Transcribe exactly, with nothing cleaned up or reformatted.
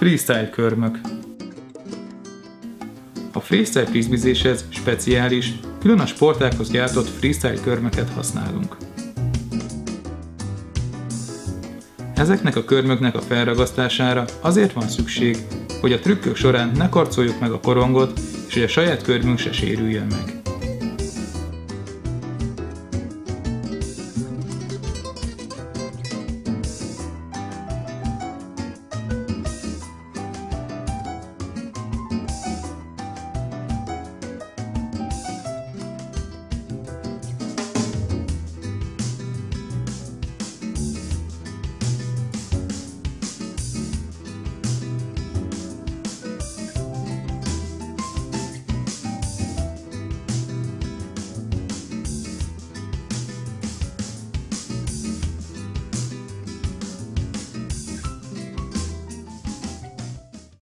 Freestyle körmök. A freestyle frisbeezéshez speciális, külön a sportághoz gyártott freestyle körmöket használunk. Ezeknek a körmöknek a felragasztására azért van szükség, hogy a trükkök során ne karcoljuk meg a korongot, és hogy a saját körmünk se sérüljön meg.